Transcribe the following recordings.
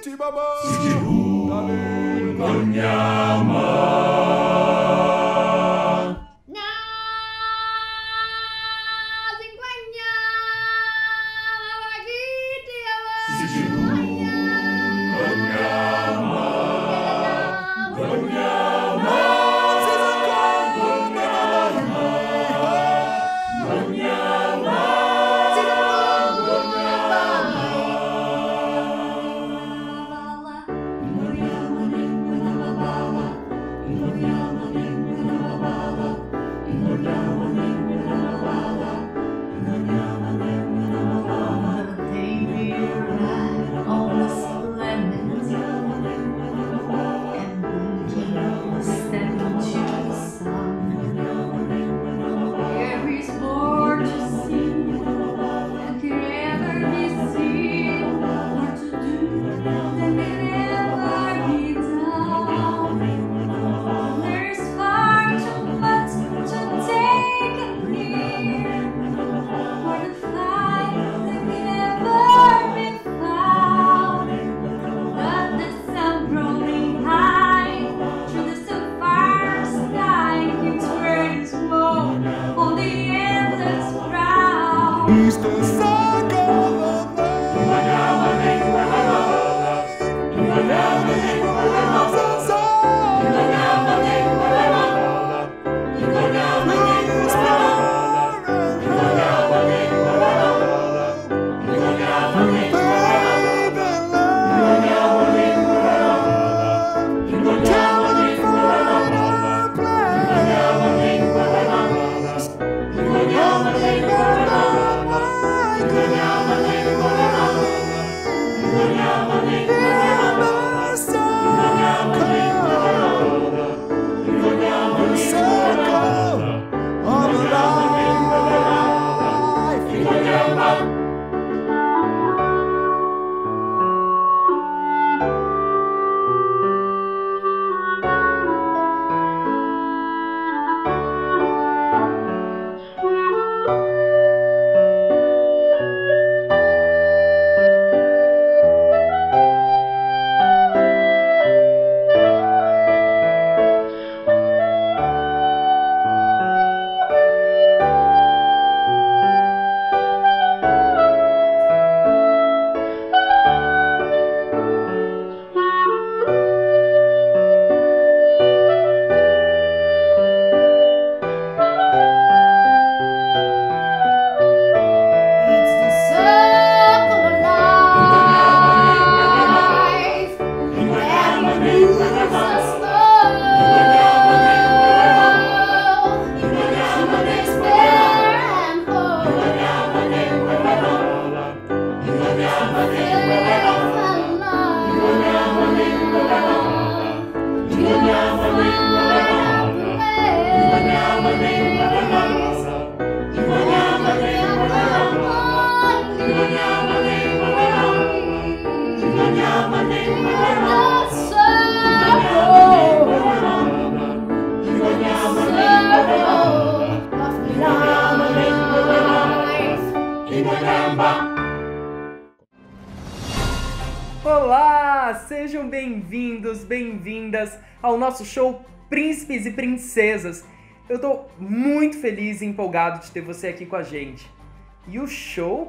Olá! Sejam bem-vindos, bem-vindas ao nosso show Príncipes e Princesas. Eu tô muito feliz e empolgado de ter você aqui com a gente. E o show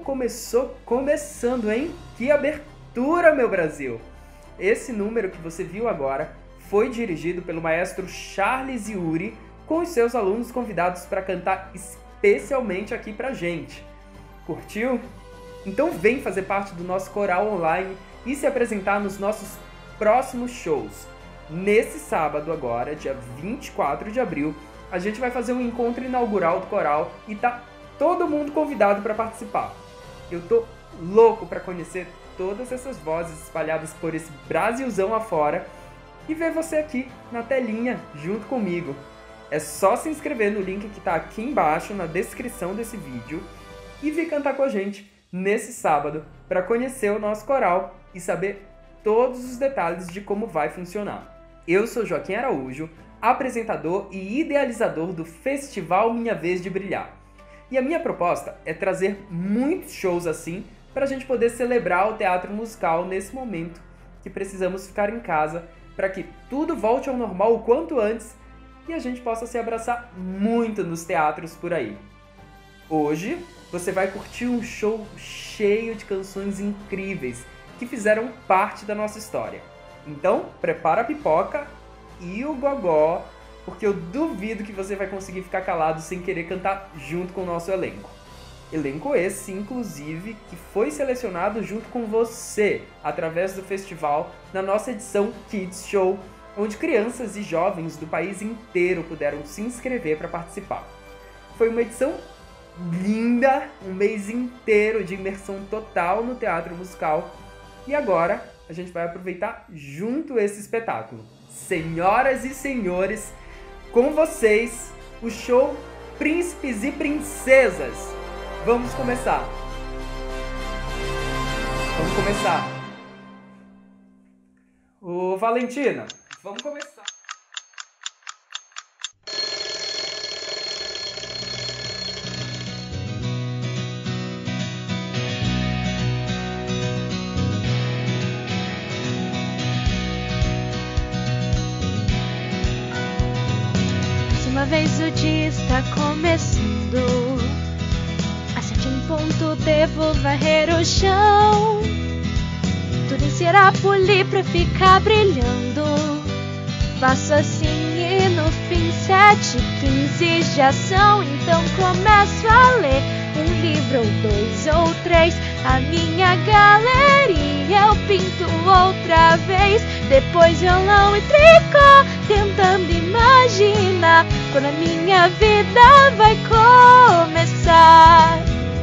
começando, hein? Que abertura, meu Brasil! Esse número que você viu agora foi dirigido pelo maestro Charles Yuri, com os seus alunos convidados para cantar especialmente aqui pra gente. Curtiu? Então vem fazer parte do nosso coral online e se apresentar nos nossos próximos shows. Nesse sábado agora, dia 24 de abril, a gente vai fazer um encontro inaugural do coral e tá todo mundo convidado para participar. Eu tô louco para conhecer todas essas vozes espalhadas por esse Brasilzão afora e ver você aqui na telinha junto comigo. É só se inscrever no link que tá aqui embaixo na descrição desse vídeo e vir cantar com a gente nesse sábado para conhecer o nosso coral e saber todos os detalhes de como vai funcionar. Eu sou Joaquim Araújo, apresentador e idealizador do Festival Minha Vez de Brilhar. E a minha proposta é trazer muitos shows assim para a gente poder celebrar o teatro musical nesse momento que precisamos ficar em casa para que tudo volte ao normal o quanto antes e a gente possa se abraçar muito nos teatros por aí. Hoje você vai curtir um show cheio de canções incríveis que fizeram parte da nossa história. Então, prepara a pipoca e o gogó, porque eu duvido que você vai conseguir ficar calado sem querer cantar junto com o nosso elenco. Elenco esse, inclusive, que foi selecionado junto com você, através do festival, na nossa edição Kids Show, onde crianças e jovens do país inteiro puderam se inscrever para participar. Foi uma edição linda, um mês inteiro de imersão total no teatro musical. E agora a gente vai aproveitar junto esse espetáculo. Senhoras e senhores, com vocês, o show Príncipes e Princesas. Vamos começar. Vamos começar. Ô, Valentina, vamos começar. Uma vez o dia está começando, às 7h devo varrer o chão, tudo será polir pra ficar brilhando. Faço assim e no fim 7h15 já são. Então começo a ler um livro ou 2 ou 3, a minha galeria eu pinto outra vez, depois violão e tricô, tentando imaginar quando a minha vida vai começar.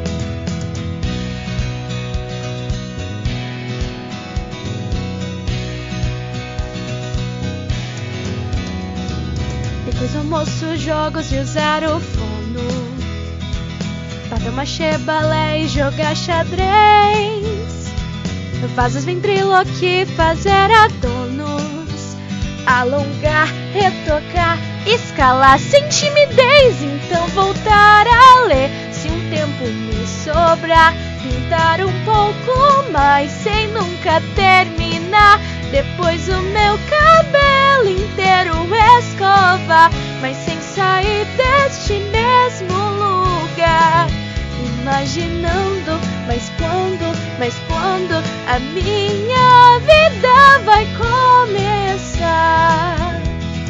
Depois do almoço, jogos e usar o fono, papel machê, balé e jogar xadrez, vasos, ventriloquia, fazer adornos, alongar, retocar, escalar sem timidez. Então voltar a ler, se um tempo me sobrar, pintar um pouco mais sem nunca terminar. Depois o meu cabelo inteiro escovar, mas sem sair deste mesmo lugar. Imaginando, mas quando a minha vida vai começar.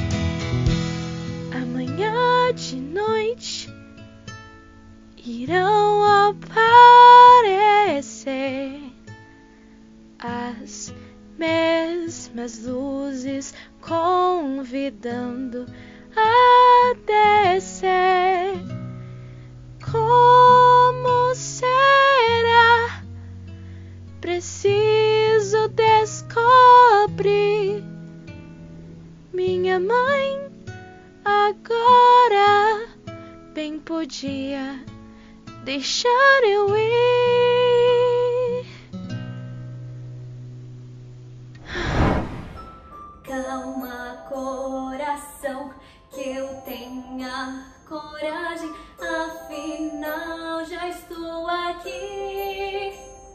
Amanhã de noite irão aparecer as mesmas luzes convidando a descer. Como será? Preciso descobrir. Minha mãe agora bem podia deixar eu ir. Calma, coração, que eu tenha coragem, afinal já estou aqui.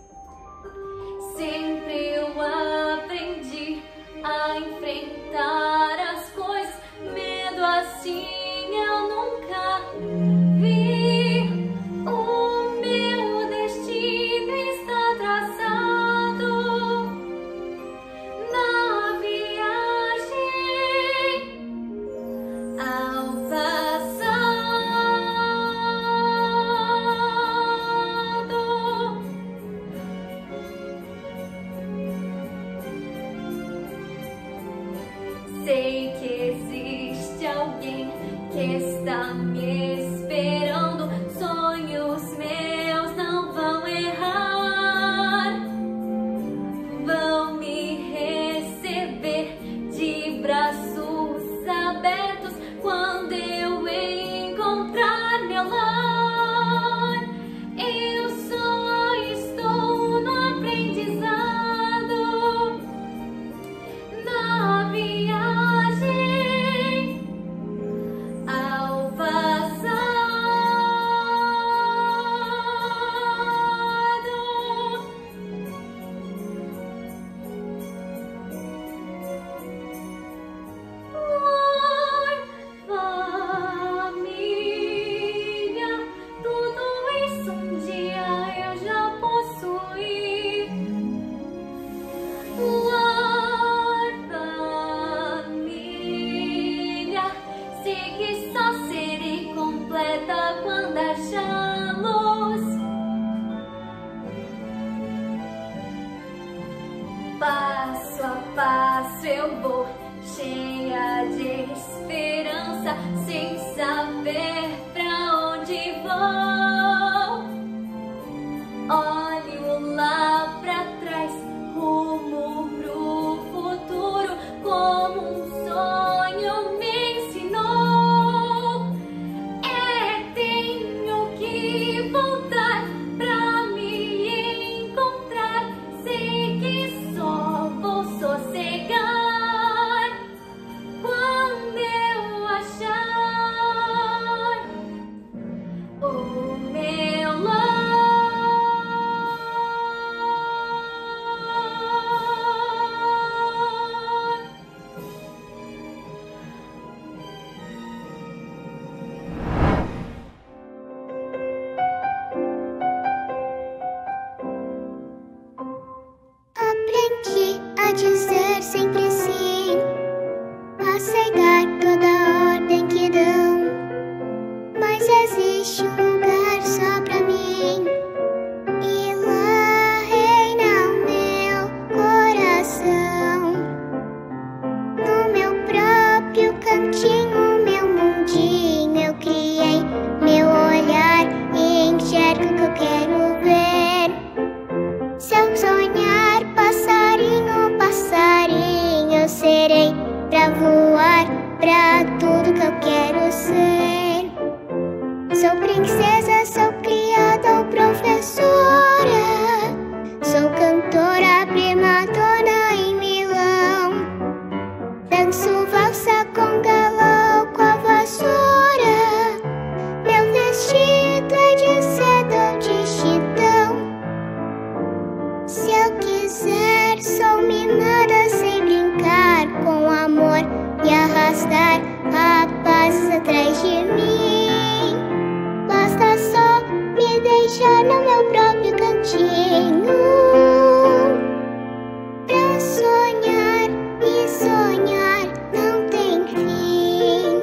Sempre eu aprendi a enfrentar as coisas, medo assim eu nunca vi. O meu destino está traçado na viagem ao passar. eu vou, cheia de esperança, sem saber pra onde vou. Olho lá pra trás, rumo pro futuro, como um sonho me ensinou. Tenho que voltar pra me encontrar. Sei que só vou sossegar quando eu achar o meu lar. Aprendi a dizer sempre sim, aceitar toda ordem que dão. Mas existe um lugar só pra mim, e lá reina o meu coração. No meu próprio cantinho, meu mundinho, eu criei meu olhar e enxergo o que eu quero ver. Se eu sonhar passarinho, passarinho, eu serei pra voar pra tudo que eu quero ser. Sou princesa, sou criada ou professora, sou cantora, prima dona em Milão. Danço valsa com galão, com a vassoura. Meu vestido é de seda ou de chitão. Se eu quiser, sou minada, sei brincar com amor e arrastar rapazes atrás de mim. Basta só me deixar no meu próprio cantinho pra sonhar, e sonhar não tem fim.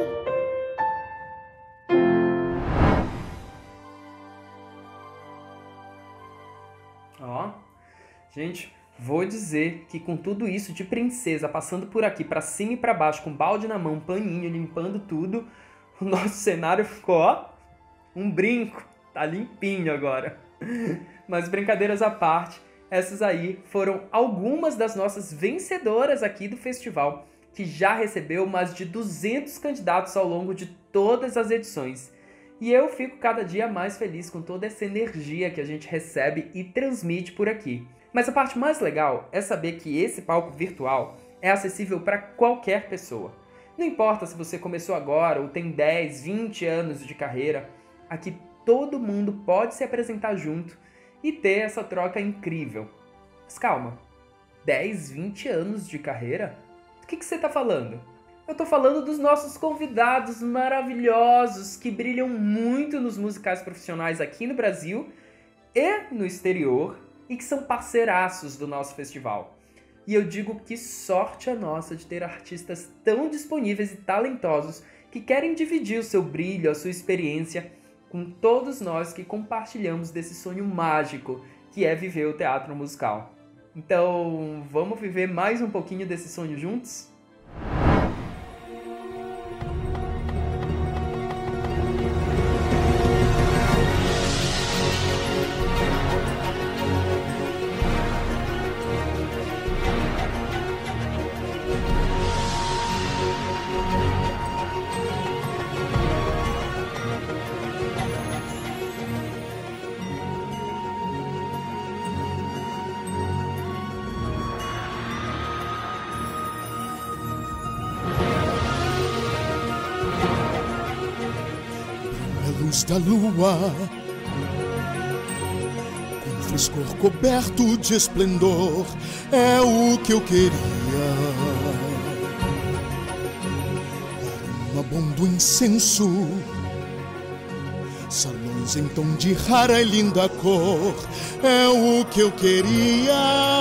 Ó, gente, vou dizer que com tudo isso de princesa passando por aqui pra cima e pra baixo, com balde na mão, paninho, limpando tudo, o nosso cenário ficou, ó, um brinco. Tá limpinho agora. Mas brincadeiras à parte, essas aí foram algumas das nossas vencedoras aqui do festival, que já recebeu mais de 200 candidatos ao longo de todas as edições. E eu fico cada dia mais feliz com toda essa energia que a gente recebe e transmite por aqui. Mas a parte mais legal é saber que esse palco virtual é acessível para qualquer pessoa. Não importa se você começou agora ou tem 10, 20 anos de carreira, aqui todo mundo pode se apresentar junto e ter essa troca incrível. Mas calma, 10, 20 anos de carreira? Do que você está falando? Eu tô falando dos nossos convidados maravilhosos que brilham muito nos musicais profissionais aqui no Brasil e no exterior e que são parceiraços do nosso festival. E eu digo que sorte a nossa de ter artistas tão disponíveis e talentosos que querem dividir o seu brilho, a sua experiência com todos nós que compartilhamos desse sonho mágico que é viver o teatro musical. Então, vamos viver mais um pouquinho desse sonho juntos? Da lua, com frescor coberto de esplendor, é o que eu queria. Aroma bom do incenso, salões em tom de rara e linda cor, é o que eu queria.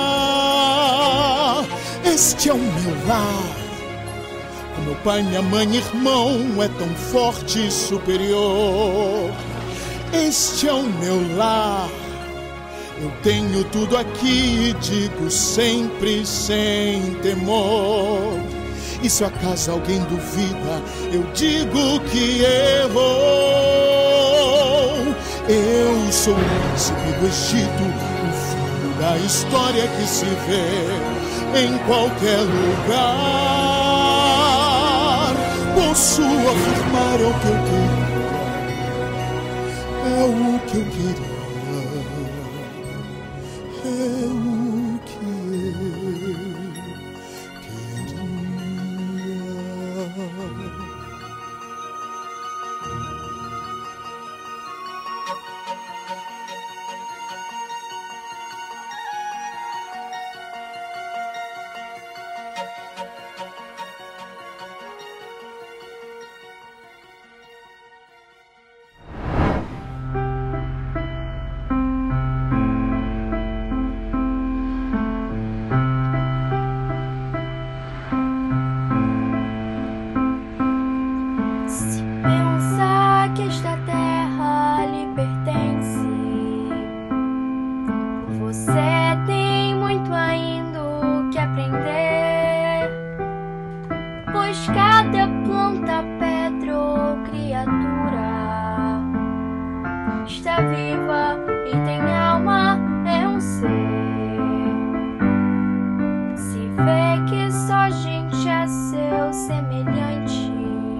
Este é o meu lar. Meu pai, minha mãe, irmão é tão forte e superior. Este é o meu lar. Eu tenho tudo aqui e digo sempre sem temor. E se acaso alguém duvida, eu digo que errou. Eu sou o príncipe do Egito, o filho da história que se vê em qualquer lugar. Posso afirmar o que eu queria, é o que eu queria. Cada planta, pedra ou criatura está viva e tem alma, é um ser. Se vê que só gente é seu semelhante,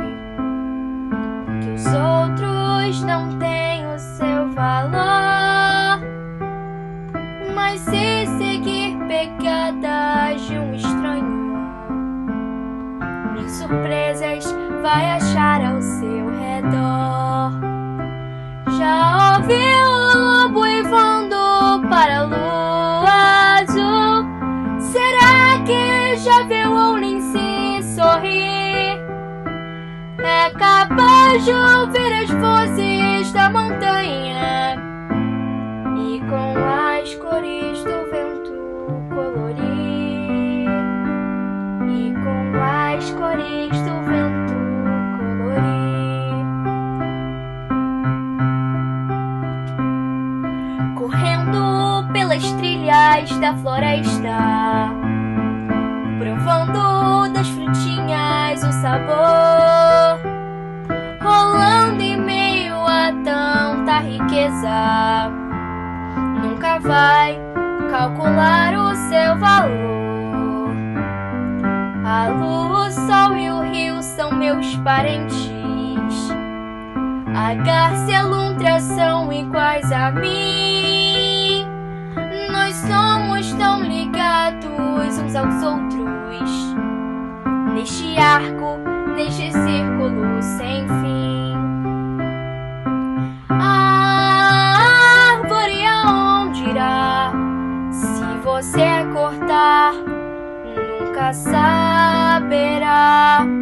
que os outros não têm o seu valor, mas se seguir pegadas de um estranho, surpresas vai achar ao seu redor. Já ouviu o lobo uivando para a lua azul? Será que já viu um lince sorrir? É capaz de ouvir as vozes da montanha e com as cores do vento colorir. As cores do vento colorir. Correndo pelas trilhas da floresta, provando das frutinhas o sabor, rolando em meio a tanta riqueza, nunca vai calcular o seu valor. A lua, o sol e o rio são meus parentes. A garça e a lontra são iguais a mim. Nós somos tão ligados uns aos outros, neste arco, neste círculo sem fim. A árvore aonde irá, se você cortar, nunca saberá.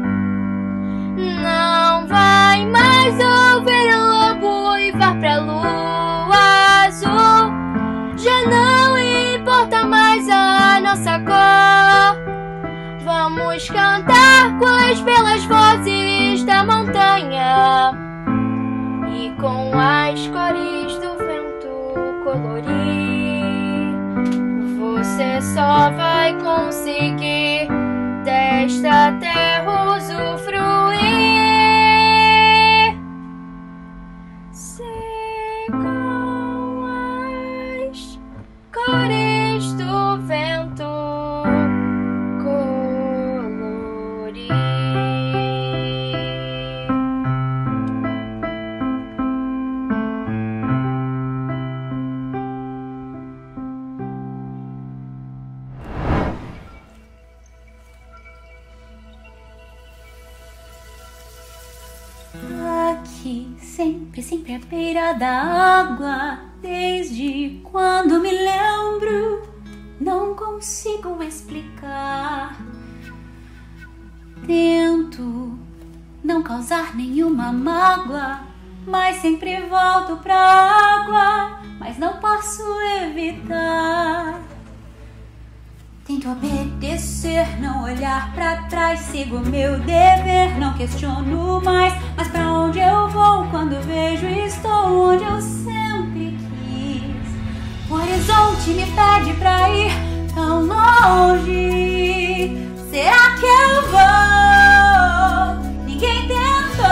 Não vai mais ouvir o lobo uivar pra lua azul. Já não importa mais a nossa cor. Vamos cantar com as belas vozes da montanha e com as cores do vento colorir. Você só vai conseguir desta terra usufruir se com as cores do vento colorir. Aqui, sempre à beira da água, desde quando me lembro, não consigo explicar. Tento não causar nenhuma mágoa, mas sempre volto pra água, mas não posso evitar. Tento obedecer, não olhar pra trás, sigo meu dever, não questiono mais. Mas pra onde eu vou quando vejo estou onde eu sempre quis? Por horizonte me pede pra ir tão longe. Será que eu vou? Ninguém tentou.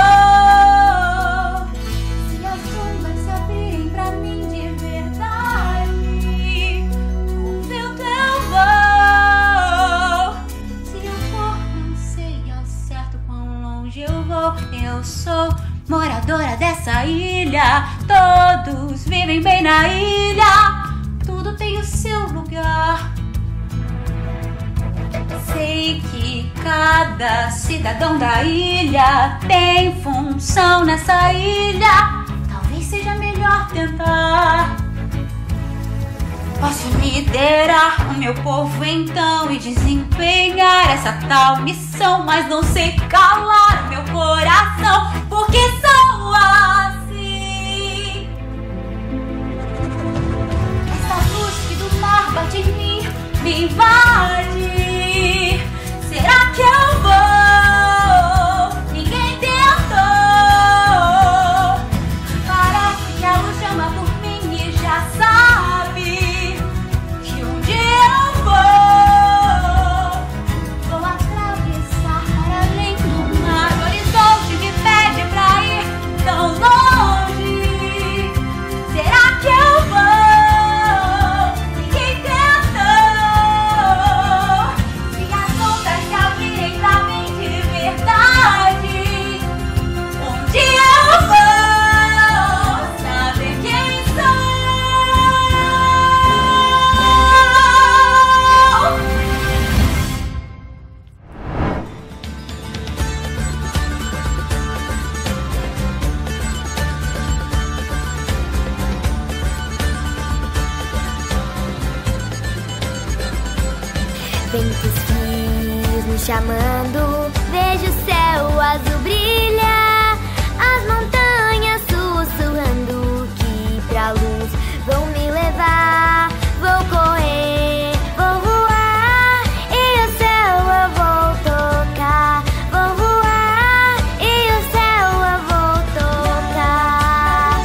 Se as sombras se abrirem pra mim de verdade, com vento eu vou. Se eu for, não sei ao certo quão longe eu vou. Eu sou moradora dessa ilha, todos vivem bem na ilha, tudo tem o seu lugar. Sei que cada cidadão da ilha tem função nessa ilha, talvez seja melhor tentar. Posso liderar o meu povo então e desempenhar essa tal missão, mas não sei calar o meu coração, porque sou assim. Essa luz que do mar bate em mim me invade. Será que eu vou? Ninguém tentou. Parece que a luz chama por mim e já sabe que um dia eu vou atravessar para além do mar. O horizonte me pede pra ir tão longe. Será que eu vou? Ninguém tentou. Se as ondas se abrirem pra mim de verdade, um dia eu vou saber quem sou. Ventos frios me chamando, vejo o céu azul brilhar, as montanhas sussurrando que pra luz vão me levar. Vou correr, vou voar e o céu eu vou tocar. Vou voar e o céu eu vou tocar.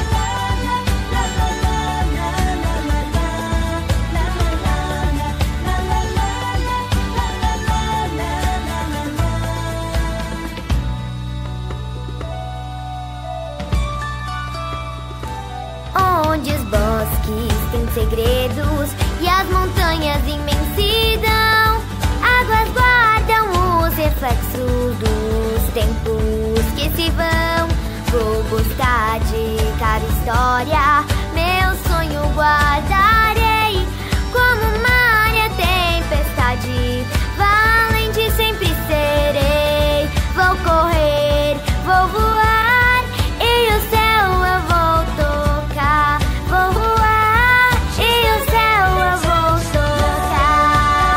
Onde os bosques têm segredos e as montanhas imensidão, águas guardam os reflexos dos tempos que se vão. Vou gostar de cada história, meu sonho guardarei. Como mar e a tempestade, valente sempre serei. Vou correr, vou voar e o céu eu vou tocar. Vou voar e o céu eu vou tocar.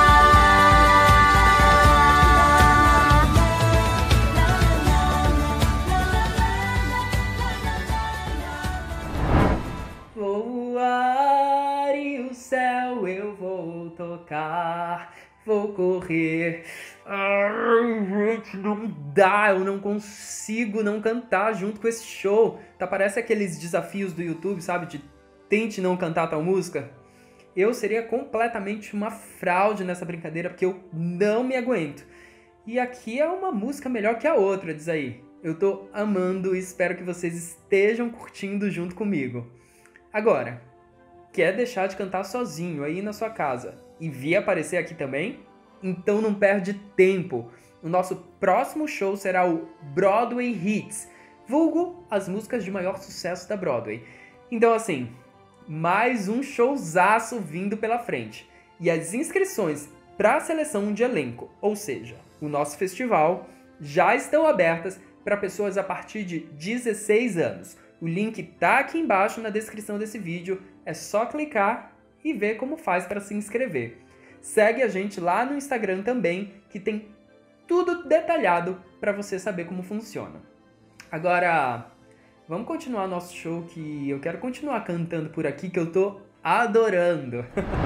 Vou voar e o céu eu vou tocar. Vou correr. Ai, gente, não dá. Eu não consigo não cantar junto com esse show. Tá, parece aqueles desafios do YouTube, sabe? De tente não cantar tal música. Eu seria completamente uma fraude nessa brincadeira, porque eu não me aguento. E aqui é uma música melhor que a outra, diz aí. Eu tô amando e espero que vocês estejam curtindo junto comigo. Agora, quer deixar de cantar sozinho aí na sua casa e vir aparecer aqui também? Então não perde tempo. O nosso próximo show será o Broadway Hits, vulgo as músicas de maior sucesso da Broadway. Então assim, mais um showzaço vindo pela frente. E as inscrições para a seleção de elenco, ou seja, o nosso festival, já estão abertas para pessoas a partir de 16 anos. O link tá aqui embaixo na descrição desse vídeo, é só clicar e ver como faz para se inscrever. Segue a gente lá no Instagram também, que tem tudo detalhado para você saber como funciona. Agora, vamos continuar nosso show, que eu quero continuar cantando por aqui, que eu tô adorando.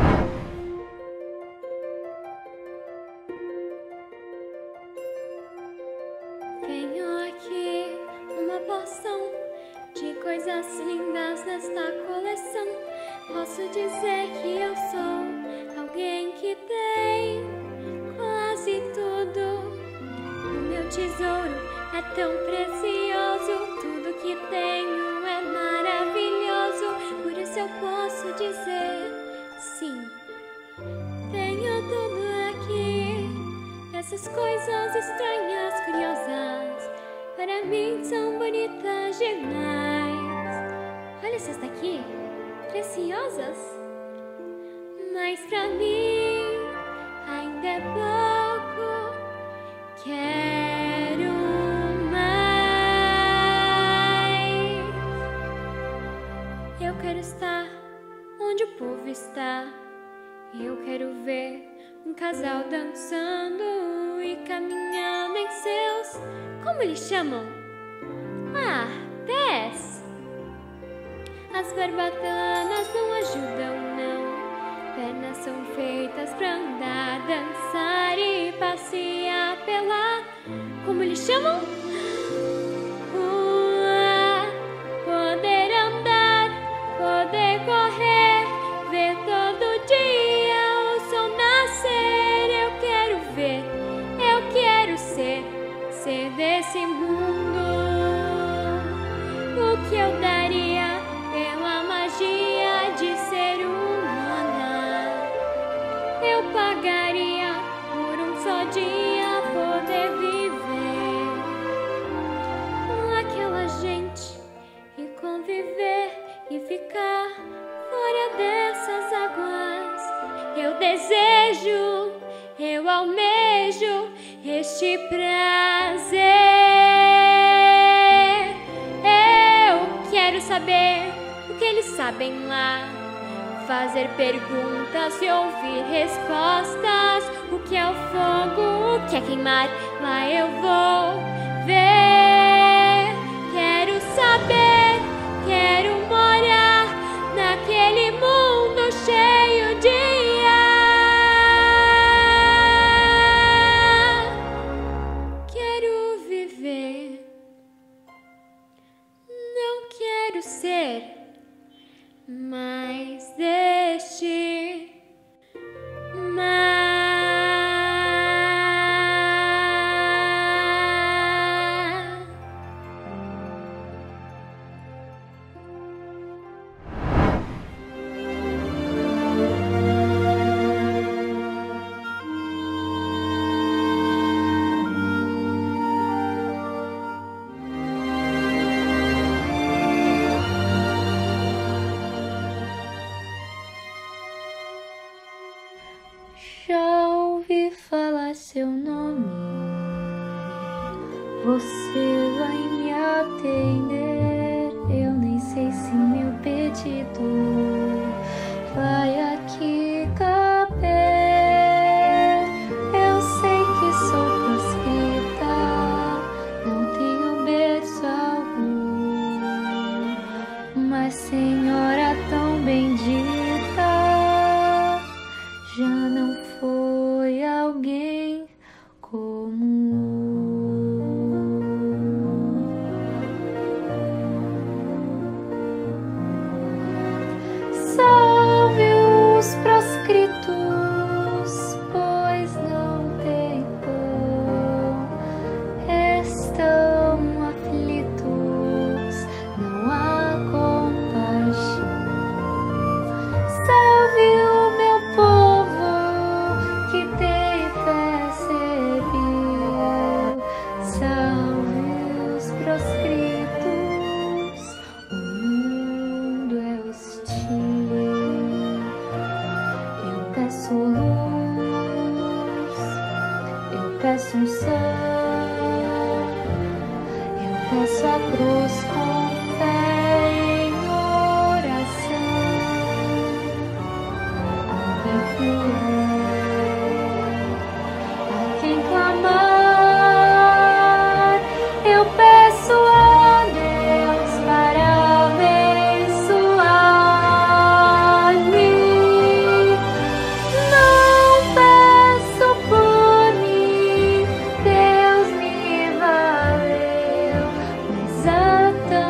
Tenho aqui uma poção de coisas lindas nesta coleção. posso dizer que eu sou alguém que tem quase tudo. O meu tesouro é tão precioso, tudo que tenho é maravilhoso. Por isso eu posso dizer sim, tenho tudo aqui. Essas coisas estranhas, curiosas, para mim são bonitas demais. Olha essas daqui, preciosas, mas pra mim ainda é pouco. Quero mais. Eu quero estar onde o povo está. Eu quero ver um casal dançando e caminhando em seus, como eles chamam? Ah, pés. As barbatanas não ajudam, não. Pernas são feitas pra andar, dançar e passear pela, como eles chamam? Rua. Poder andar, poder correr, ver todo dia o sol nascer. Eu quero ver, eu quero ser desse mundo. O que eu daria pela magia de ser humana? Eu pagaria por um só dia poder viver com aquela gente e conviver e ficar fora dessas águas. Eu desejo, eu almejo este prazer. Eu quero saber o que eles sabem lá, fazer perguntas e ouvir respostas. O que é o fogo, o que é queimar, lá eu vou ver. Quero saber, quero morar naquele mundo cheio de ar. Quero viver, não quero ser mais deste mar. Já ouvi falar seu nome, você vai me atender. Eu nem sei se meu pedido vai aqui caber. Eu sei que sou proscrita, não tenho berço algum, mas senhora tão bendita, já não foi alguém comum. Salve os proscritos, pois não tem pão, estão aflitos, não há compaixão. Salve o meu povo que tem fé servil, salve os proscritos, o mundo é hostil. Eu peço luz, eu peço unção, eu peço a cruz com fé em oração. Alguém fiel, a quem clamar, eu peço a Deus para abençoar-me. Não peço por mim, Deus me valeu, mas há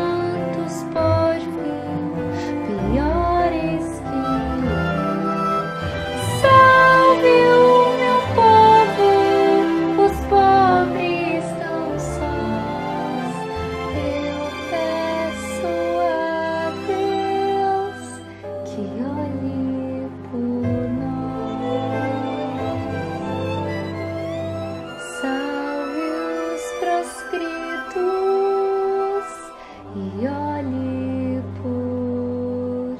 que olhe por nós. Salve os proscritos e olhe por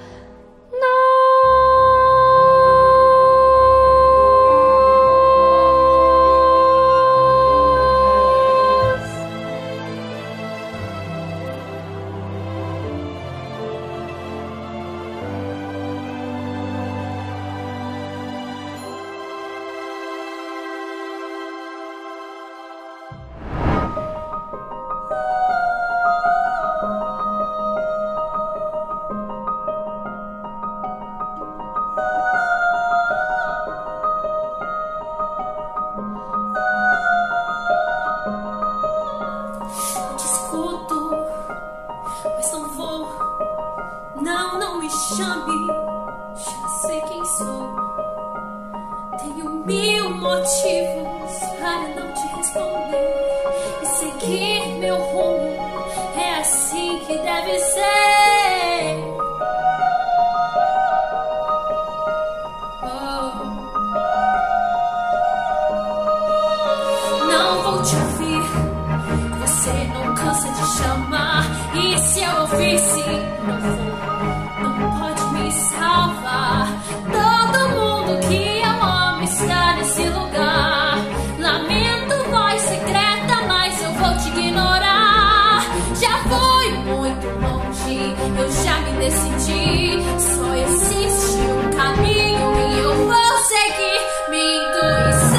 Não me chame, já sei quem sou. Tenho 1000 motivos para não te responder e seguir meu rumo. É assim que deve ser. Não vou te ouvir, você não cansa de chamar. E se eu ouvisse, não vou. Salvar todo mundo que eu amo está nesse lugar. Lamento, voz secreta, mas eu vou te ignorar. Já fui muito longe, eu já me decidi. Só existe um caminho e eu vou seguir minha intuição.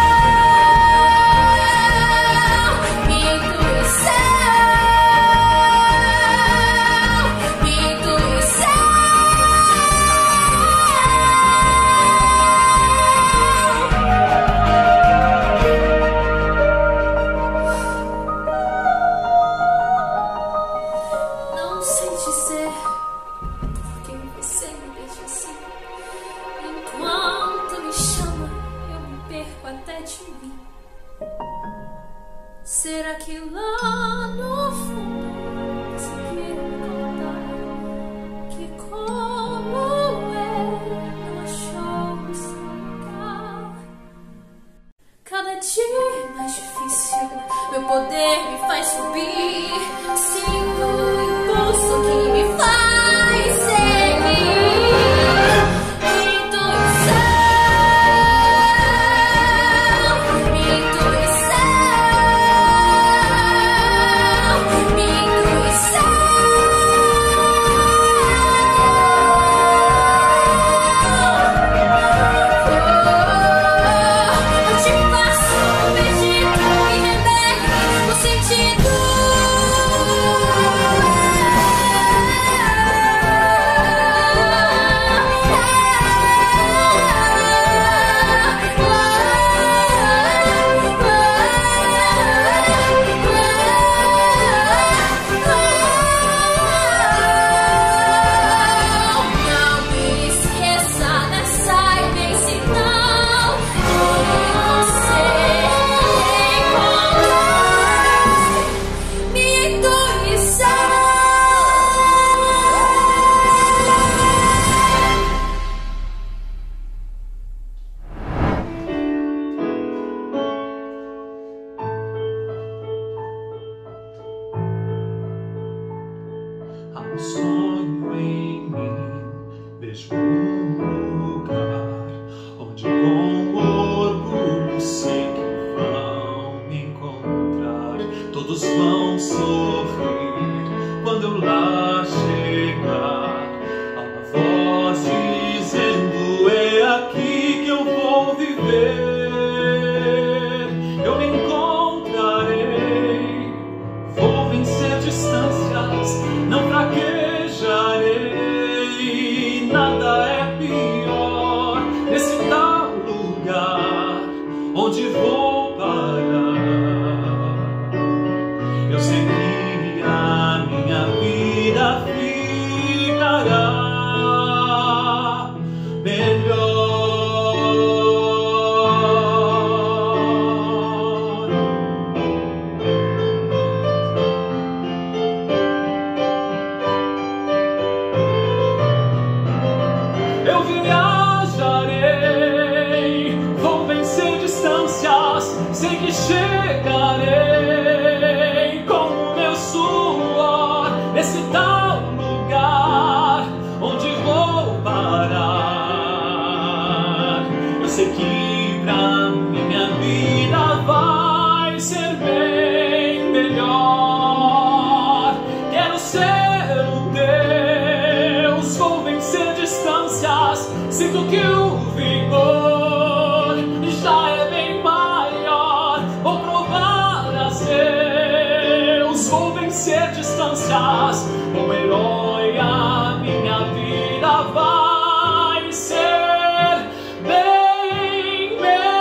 Será que lá no fundo você quer me contar que como não achou o seu lugar? Cada dia mais difícil, meu poder me faz subir. Sinto o impulso que me faz seguir. Há um sonho em mim, vejo um lugar onde com orgulho sei que vão me encontrar. Todos vão sorrir quando eu lá chegar. Há uma voz dizendo: é aqui que eu vou viver. Eu me encontrarei, vou vencer distâncias, não fraquejarei. Nada é pior nesse tal lugar onde vou parar. Eu sei que a minha vida ficará melhor. viajarei, vou vencer distâncias, sei que chegarei com o meu suor nesse tal lugar onde vou parar. Eu sei que pra minha vida vai ser bem melhor. Quero ser o Deus, vou vencer distâncias, sinto que o vigor já é bem maior. Vou provar a Deus, vou vencer distâncias, como herói a minha vida vai ser bem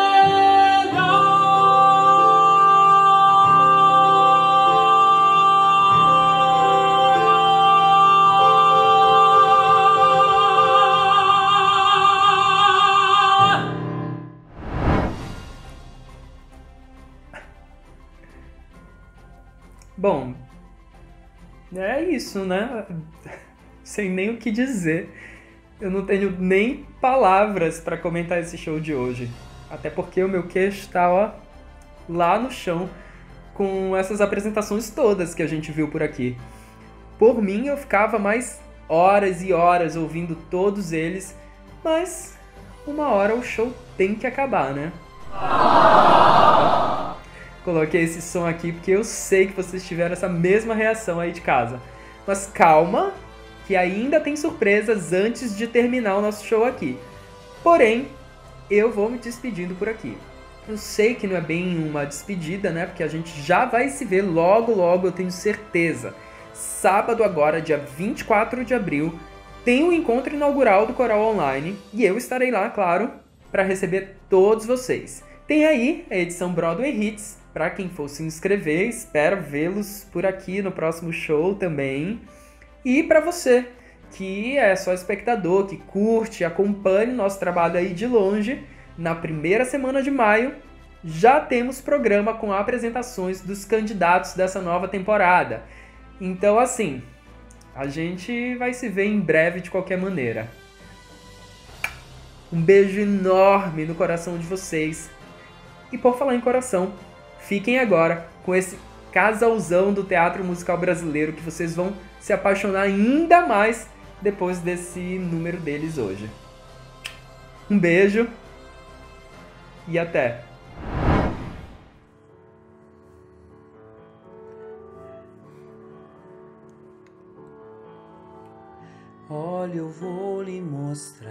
melhor. Bom, é isso, né? Sem nem o que dizer. Eu não tenho nem palavras pra comentar esse show de hoje. Até porque o meu queixo tá, ó, lá no chão com essas apresentações todas que a gente viu por aqui. Por mim, eu ficava mais horas e horas ouvindo todos eles, mas uma hora o show tem que acabar, né? Coloquei esse som aqui porque eu sei que vocês tiveram essa mesma reação aí de casa. Mas calma, que ainda tem surpresas antes de terminar o nosso show aqui. Porém, eu vou me despedindo por aqui. Eu sei que não é bem uma despedida, né? Porque a gente já vai se ver logo, logo, eu tenho certeza. Sábado agora, dia 24 de abril, tem o encontro inaugural do Coral Online. E eu estarei lá, claro, para receber todos vocês. Tem aí a edição Broadway Hits, para quem for se inscrever. Espero vê-los por aqui no próximo show também. E para você, que é só espectador, que curte, acompanhe nosso trabalho aí de longe, na primeira semana de maio, já temos programa com apresentações dos candidatos dessa nova temporada. Então, assim, a gente vai se ver em breve de qualquer maneira. Um beijo enorme no coração de vocês. E por falar em coração, fiquem agora com esse casalzão do teatro musical brasileiro que vocês vão se apaixonar ainda mais depois desse número deles hoje. Um beijo e até! Olha, eu vou lhe mostrar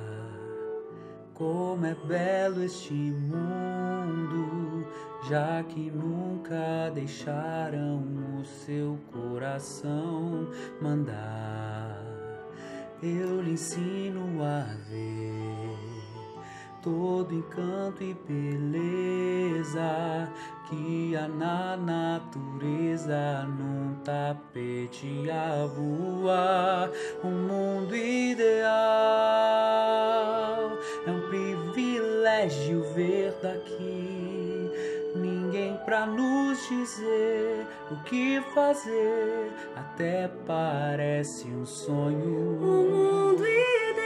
como é belo este mundo, já que nunca deixaram o seu coração mandar. Eu lhe ensino a ver todo encanto e beleza que há na natureza, num tapete a voar. Um mundo ideal, é um privilégio ver daqui. Ninguém pra nos dizer o que fazer, até parece um sonho. Um mundo ideal,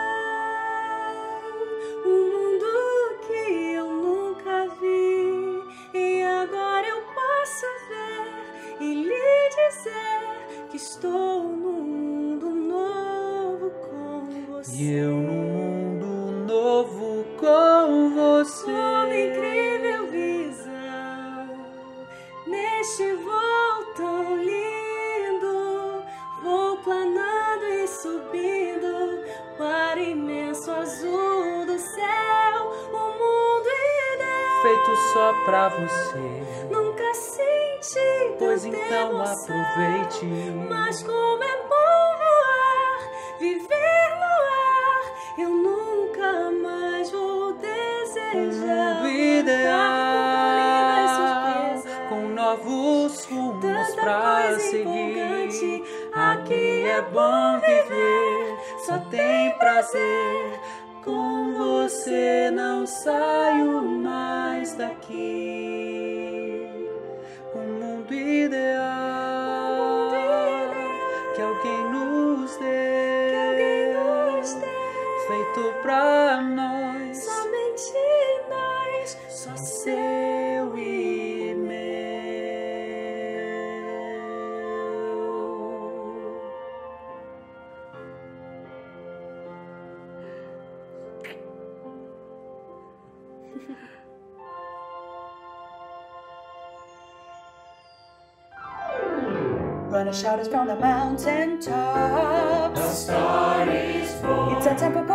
um mundo que eu nunca vi, e agora eu posso ver e lhe dizer que estou num mundo novo com você. E eu num mundo novo com você. Uma incrível visão neste voo tão lindo, vou planando e subindo para o imenso azul do céu. Um mundo ideal Feito só pra você, nunca senti pois tanta então emoção. aproveite. Mas como é bom voar, viver no ar, eu nunca mais vou desejar. Mundo ideal, com novos rumos Tanta pra coisa seguir. empolgante, Aqui é bom viver, só tem prazer. Com você não saio mais daqui. Um mundo ideal, que alguém nos dê. feito pra nós, somente nós, só seu e meu. Run a shout us from the mountain tops. The star is born. It's a temple